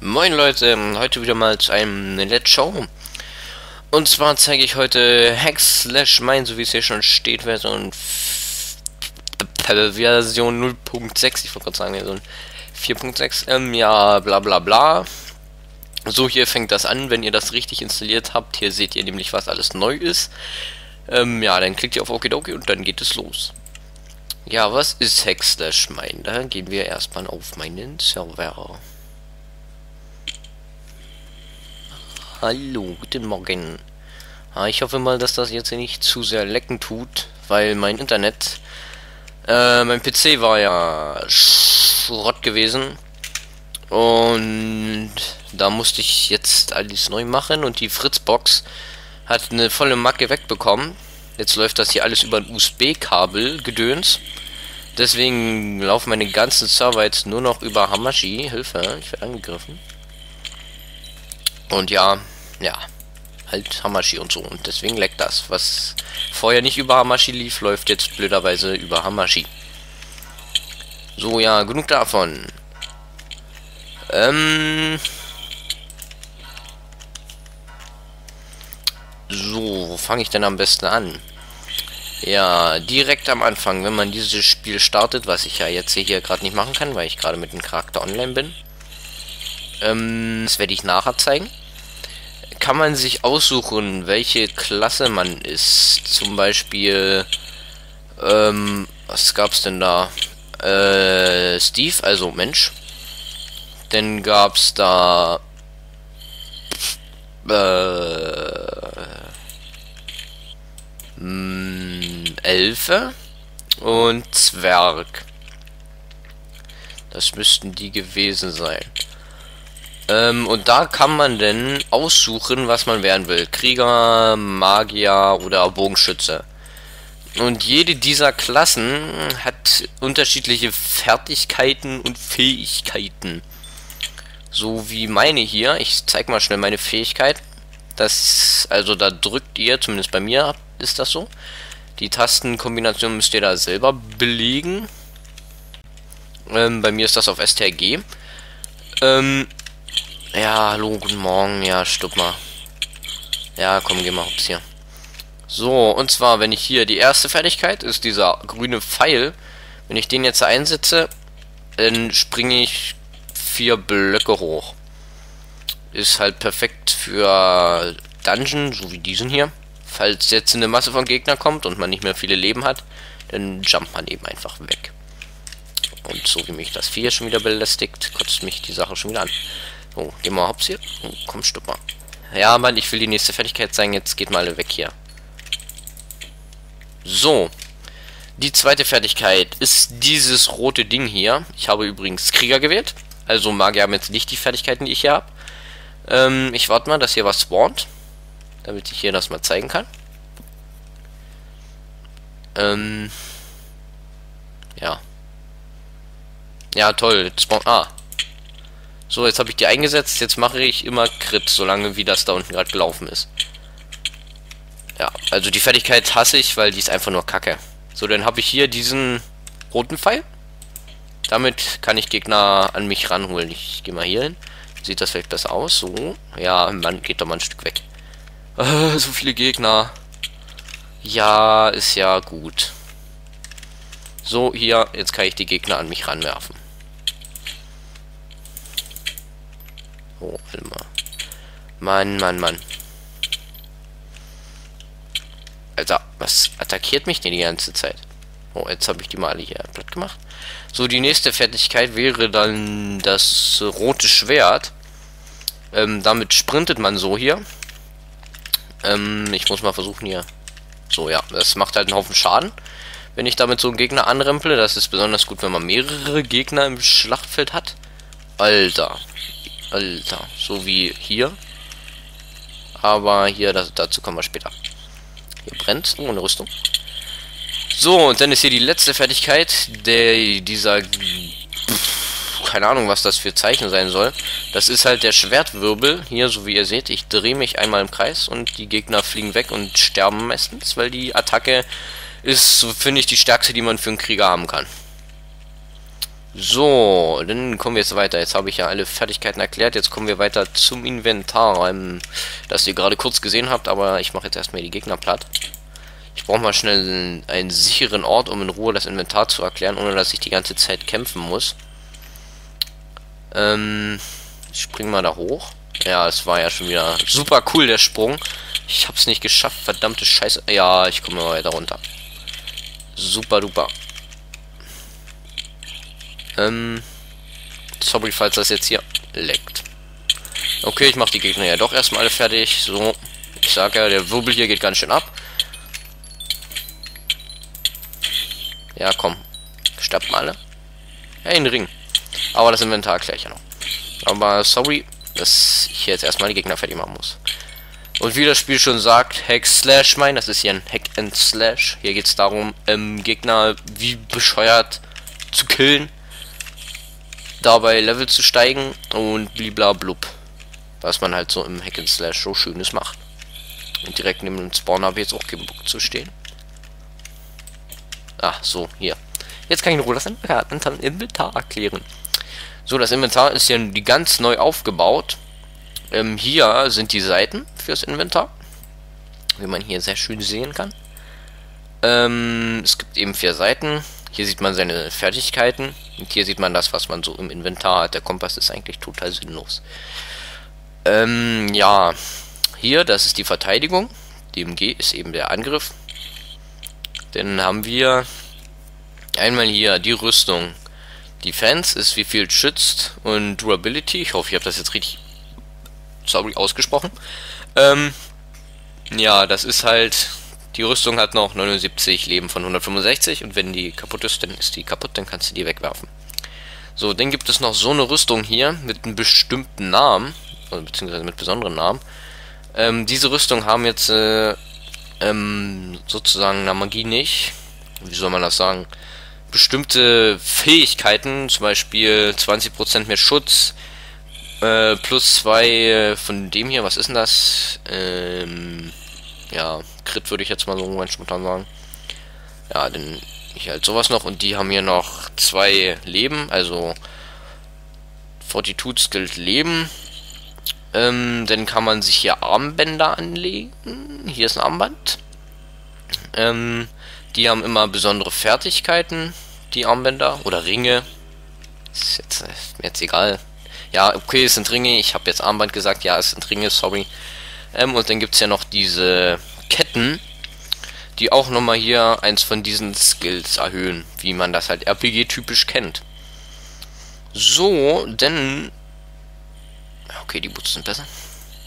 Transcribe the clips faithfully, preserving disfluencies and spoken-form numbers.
Moin Leute, heute wieder mal zu einem Let's Show. Und zwar zeige ich heute Hex slash Mine, so wie es hier schon steht, Version Version null Punkt sechs, ich wollte gerade sagen, Version vier Punkt sechs, ähm, ja, bla bla bla. So, hier fängt das an, wenn ihr das richtig installiert habt. Hier seht ihr nämlich, was alles neu ist. Ähm, ja, dann klickt ihr auf Okidoki und dann geht es los. Ja, was ist Hex slash Mine? Da gehen wir erstmal auf meinen Server. Hallo, guten Morgen. Ah, ich hoffe mal, dass das jetzt nicht zu sehr lecken tut, weil mein Internet, äh, mein P C war ja Schrott gewesen und da musste ich jetzt alles neu machen und die Fritzbox hat eine volle Macke wegbekommen. Jetzt läuft das hier alles über ein U S B-Kabel gedöns. Deswegen laufen meine ganzen Server jetzt nur noch über Hamachi. Hilfe, ich werde angegriffen. Und ja, ja, halt Hamachi und so. Und deswegen leckt das. Was vorher nicht über Hamachi lief, läuft jetzt blöderweise über Hamachi. So, ja, genug davon. Ähm... So, wo fange ich denn am besten an? Ja, direkt am Anfang, wenn man dieses Spiel startet, was ich ja jetzt hier gerade nicht machen kann, weil ich gerade mit dem Charakter online bin. Ähm, das werde ich nachher zeigen. Kann man sich aussuchen, welche Klasse man ist. Zum Beispiel, ähm, was gab's denn da? Äh, Steve, also Mensch. Dann gab's da, äh, mh, Elfe und Zwerg. Das müssten die gewesen sein. Ähm, und da kann man denn aussuchen, was man werden will. Krieger, Magier oder Bogenschütze. Und jede dieser Klassen hat unterschiedliche Fertigkeiten und Fähigkeiten. So wie meine hier. Ich zeig mal schnell meine Fähigkeit. Das, also da drückt ihr, zumindest bei mir ist das so. Die Tastenkombination müsst ihr da selber belegen. Ähm, bei mir ist das auf S T R G. Ähm, Ja, hallo, guten Morgen. Ja, stopp mal. Ja, komm, geh mal hops hier. So, und zwar, wenn ich hier die erste Fertigkeit ist dieser grüne Pfeil. Wenn ich den jetzt einsetze, dann springe ich vier Blöcke hoch. Ist halt perfekt für Dungeon, so wie diesen hier. Falls jetzt eine Masse von Gegner kommt und man nicht mehr viele Leben hat, dann jumpt man eben einfach weg. Und so wie mich das Vieh schon wieder belästigt, kotzt mich die Sache schon wieder an. Oh, geh mal hops hier. Oh, komm, stopp mal. Ja, Mann, ich will die nächste Fertigkeit zeigen. Jetzt geht mal alle weg hier. So. Die zweite Fertigkeit ist dieses rote Ding hier. Ich habe übrigens Krieger gewählt. Also Magier haben jetzt nicht die Fertigkeiten, die ich hier habe. Ähm, ich warte mal, dass hier was spawnt. Damit ich hier das mal zeigen kann. Ähm. Ja. Ja, toll. Jetzt spawnt. Ah. So, jetzt habe ich die eingesetzt. Jetzt mache ich immer Crit, solange wie das da unten gerade gelaufen ist. Ja, also die Fertigkeit hasse ich, weil die ist einfach nur Kacke. So, dann habe ich hier diesen roten Pfeil. Damit kann ich Gegner an mich ranholen. Ich gehe mal hier hin. Sieht das vielleicht besser aus? So. Ja, man geht doch mal ein Stück weg. Äh, so viele Gegner. Ja, ist ja gut. So, hier, jetzt kann ich die Gegner an mich ranwerfen. Oh, warte mal. Mann, Mann, Mann. Alter, was attackiert mich denn die ganze Zeit? Oh, jetzt habe ich die mal alle hier platt gemacht. So, die nächste Fertigkeit wäre dann das rote Schwert. Ähm, damit sprintet man so hier. Ähm, ich muss mal versuchen hier. So, ja, das macht halt einen Haufen Schaden. Wenn ich damit so einen Gegner anremple, das ist besonders gut, wenn man mehrere Gegner im Schlachtfeld hat. Alter. Alter, so wie hier. Aber hier, das, dazu kommen wir später. Hier brennt ohne Rüstung. So, und dann ist hier die letzte Fertigkeit, der dieser, pff, keine Ahnung, was das für Zeichen sein soll. Das ist halt der Schwertwirbel. Hier, so wie ihr seht, ich drehe mich einmal im Kreis und die Gegner fliegen weg und sterben meistens, weil die Attacke ist, finde ich, die stärkste, die man für einen Krieger haben kann. So, dann kommen wir jetzt weiter. Jetzt habe ich ja alle Fertigkeiten erklärt. Jetzt kommen wir weiter zum Inventar, ähm, das ihr gerade kurz gesehen habt. Aber ich mache jetzt erstmal die Gegner platt. Ich brauche mal schnell einen, einen sicheren Ort, um in Ruhe das Inventar zu erklären, ohne dass ich die ganze Zeit kämpfen muss. Ähm, ich spring mal da hoch. Ja, es war ja schon wieder super cool, der Sprung. Ich habe es nicht geschafft, verdammte Scheiße. Ja, ich komme mal weiter runter. Super duper. Ähm, sorry, falls das jetzt hier leckt. Okay, ich mache die Gegner ja doch erstmal alle fertig. So, ich sage ja, der Wirbel hier geht ganz schön ab. Ja, komm. Sterbt mal alle. Hey, ein Ring. Aber das Inventar erkläre ich ja noch. Aber sorry, dass ich jetzt erstmal die Gegner fertig machen muss. Und wie das Spiel schon sagt, Hack Slash mein, das ist hier ein Hack and Slash. Hier geht es darum, ähm, Gegner wie bescheuert zu killen, dabei Level zu steigen und bliblablub. Was man halt so im Hack and Slash so Schönes macht. Und direkt neben dem Spawn habe ich jetzt auch keinen Bock zu stehen. Ah, so, hier. Jetzt kann ich in Ruhe das Inventar erklären. So, das Inventar ist hier ganz neu aufgebaut. Ähm, hier sind die Seiten fürs Inventar. Wie man hier sehr schön sehen kann. Ähm, es gibt eben vier Seiten. Hier sieht man seine Fertigkeiten. Und hier sieht man das, was man so im Inventar hat. Der Kompass ist eigentlich total sinnlos. Ähm, ja. Hier, das ist die Verteidigung. D M G ist eben der Angriff. Dann haben wir einmal hier die Rüstung. Defense ist wie viel schützt und Durability. Ich hoffe, ich habe das jetzt richtig sorry ausgesprochen. Ähm, ja, das ist halt, die Rüstung hat noch neunundsiebzig Leben von hundertfünfundsechzig und wenn die kaputt ist, dann ist die kaputt, dann kannst du die wegwerfen. So, dann gibt es noch so eine Rüstung hier mit einem bestimmten Namen, beziehungsweise mit besonderen Namen. Ähm, diese Rüstung haben jetzt äh, ähm, sozusagen eine Magie nicht. Wie soll man das sagen? Bestimmte Fähigkeiten, zum Beispiel zwanzig Prozent mehr Schutz, äh, plus zwei von dem hier, was ist denn das? Ähm, ja, Crit würde ich jetzt mal so ganz spontan sagen. Ja, dann hier halt sowas noch und die haben hier noch zwei Leben, also Fortitude Skilled Leben. Ähm, dann kann man sich hier Armbänder anlegen. Hier ist ein Armband. Ähm, die haben immer besondere Fertigkeiten, die Armbänder oder Ringe. Ist jetzt, ist mir jetzt egal. Ja, okay, es sind Ringe. Ich habe jetzt Armband gesagt. Ja, es sind Ringe, sorry. Ähm, und dann gibt es ja noch diese Ketten, die auch nochmal hier eins von diesen Skills erhöhen, wie man das halt R P G-typisch kennt. So, denn... Okay, die Boots sind besser.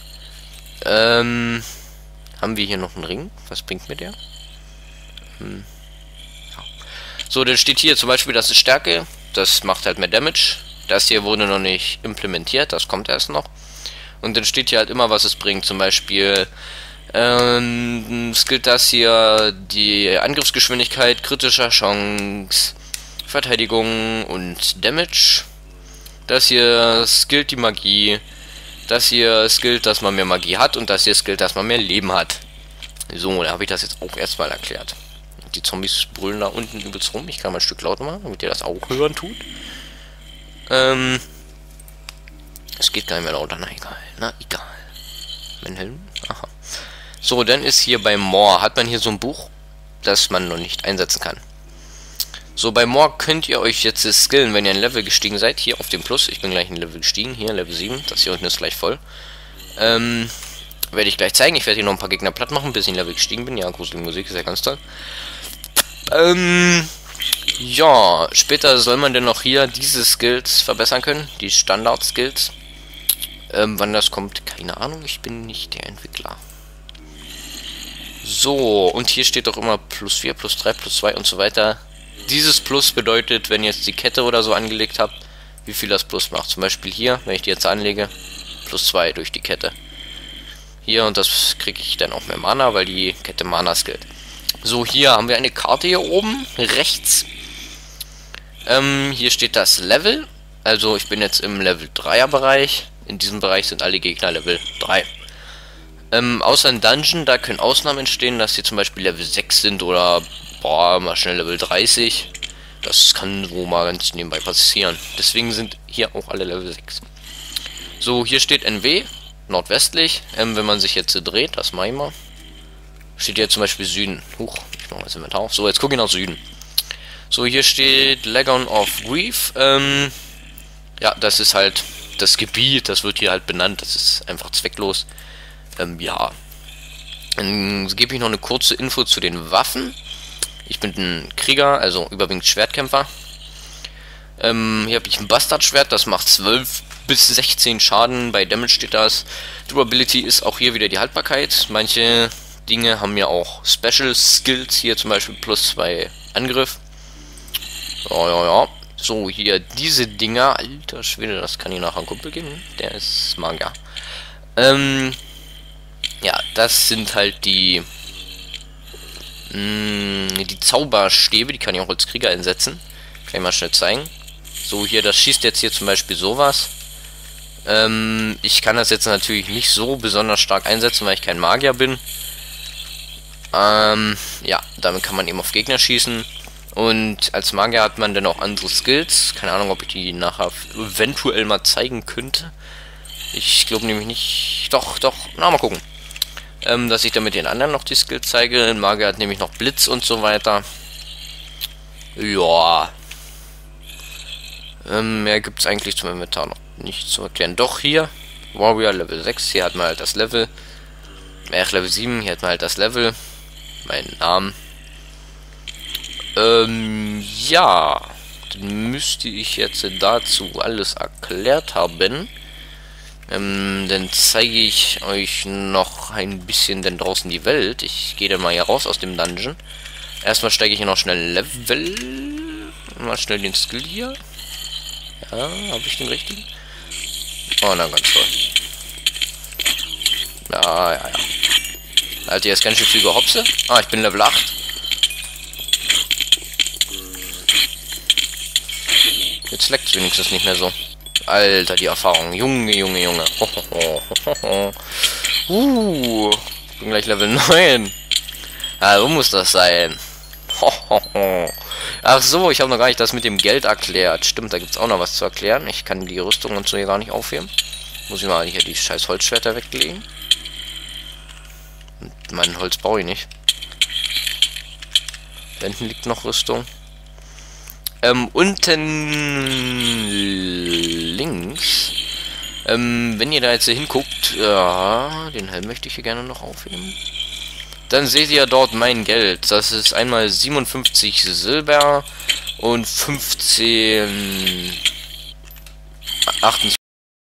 Ähm, haben wir hier noch einen Ring? Was bringt mir der? Hm. Ja. So, dann steht hier zum Beispiel, das ist Stärke. Das macht halt mehr Damage. Das hier wurde noch nicht implementiert, das kommt erst noch. Und dann steht hier halt immer, was es bringt. Zum Beispiel ähm, skillt das hier die Angriffsgeschwindigkeit, kritischer Chance, Verteidigung und Damage. Das hier skillt die Magie. Das hier skillt, dass man mehr Magie hat. Und das hier skillt, dass man mehr Leben hat. So, da habe ich das jetzt auch erstmal erklärt. Die Zombies brüllen da unten übelst rum. Ich kann mal ein Stück lauter machen, damit ihr das auch hören tut. Ähm. Es geht gar nicht mehr lauter. Na egal. Na egal. Mein Helm. Aha. So, dann ist hier bei More. Hat man hier so ein Buch, das man noch nicht einsetzen kann. So, bei More könnt ihr euch jetzt skillen, wenn ihr ein Level gestiegen seid. Hier auf dem Plus. Ich bin gleich ein Level gestiegen. Hier, Level sieben. Das hier unten ist gleich voll. Ähm. Werde ich gleich zeigen. Ich werde hier noch ein paar Gegner platt machen, bis ich ein Level gestiegen bin. Ja, gruselige Musik ist ja ganz toll. Ähm. Ja, später soll man denn noch hier diese Skills verbessern können. Die Standard-Skills. Ähm, wann das kommt, keine Ahnung. Ich bin nicht der Entwickler. So, und hier steht doch immer plus vier, plus drei, plus zwei und so weiter. Dieses Plus bedeutet, wenn ihr jetzt die Kette oder so angelegt habt, wie viel das Plus macht. Zum Beispiel hier, wenn ich die jetzt anlege, plus zwei durch die Kette. Hier, und das kriege ich dann auch mehr Mana, weil die Kette Mana skillt. So, hier haben wir eine Karte hier oben, rechts. Ähm, hier steht das Level. Also ich bin jetzt im Level dreier Bereich. In diesem Bereich sind alle Gegner Level drei. Ähm, außer in Dungeon, da können Ausnahmen entstehen, dass sie zum Beispiel Level sechs sind oder, boah, mal schnell Level dreißig. Das kann wohl mal ganz nebenbei passieren. Deswegen sind hier auch alle Level sechs. So, hier steht N W, nordwestlich. Ähm, wenn man sich jetzt dreht, das mache ich mal. Steht hier zum Beispiel Süden. Huch, ich mache das Inventar auf. So, jetzt gucke ich nach Süden. So, hier steht Lagoon of Grief. Ähm, ja, das ist halt das Gebiet, das wird hier halt benannt. Das ist einfach zwecklos. Ähm, ja. Dann gebe ich noch eine kurze Info zu den Waffen. Ich bin ein Krieger, also überwiegend Schwertkämpfer. Ähm, hier habe ich ein Bastardschwert, das macht zwölf bis sechzehn Schaden. Bei Damage steht das. Durability ist auch hier wieder die Haltbarkeit. Manche Dinge haben ja auch Special Skills, hier zum Beispiel plus zwei Angriff. Ja, ja, ja. So, hier diese Dinger. Alter Schwede, das kann ich nachher einen Kumpel geben. Der ist Magier. Ähm, ja, das sind halt die mh, die Zauberstäbe, die kann ich auch als Krieger einsetzen. Kann ich mal schnell zeigen. So, hier, das schießt jetzt hier zum Beispiel sowas. Ähm, ich kann das jetzt natürlich nicht so besonders stark einsetzen, weil ich kein Magier bin. Ähm, ja, damit kann man eben auf Gegner schießen. Und als Magier hat man dann auch andere Skills. Keine Ahnung, ob ich die nachher eventuell mal zeigen könnte. Ich glaube nämlich nicht. Doch, doch. Na, mal gucken. Ähm, dass ich damit den anderen noch die Skills zeige. Ein Magier hat nämlich noch Blitz und so weiter. Ja. Ähm, mehr gibt es eigentlich zum Inventar noch nicht zu erklären. Doch, hier. Warrior Level sechs. Hier hat man halt das Level. Äh, Level sieben. Hier hat man halt das Level. Meinen Namen. Ähm, ja. Dann müsste ich jetzt dazu alles erklärt haben. Ähm, dann zeige ich euch noch ein bisschen denn draußen die Welt. Ich gehe dann mal hier raus aus dem Dungeon. Erstmal steige ich hier noch schnell Level. Mal schnell den Skill hier. Ja, habe ich den richtigen? Oh, na, ganz toll. Ja, ja, ja. Alter, hier ist ganz schön viel Gehopse. Ah, ich bin Level acht. Jetzt leckt es wenigstens nicht mehr so. Alter, die Erfahrung. Junge, Junge, Junge. Ho, ho, ho, ho. Uh, ich bin gleich Level neun. Ja, so muss das sein. Ho, ho, ho. Ach so, ich habe noch gar nicht das mit dem Geld erklärt. Stimmt, da gibt es auch noch was zu erklären. Ich kann die Rüstung und so hier gar nicht aufheben. Muss ich mal hier die scheiß Holzschwerter weglegen. Und mein Holz brauche ich nicht. Da hinten liegt noch Rüstung. Ähm, unten links, ähm, wenn ihr da jetzt hinguckt, ja, den Helm möchte ich hier gerne noch aufheben. Dann seht ihr dort mein Geld. Das ist einmal siebenundfünfzig Silber und fünfzehn,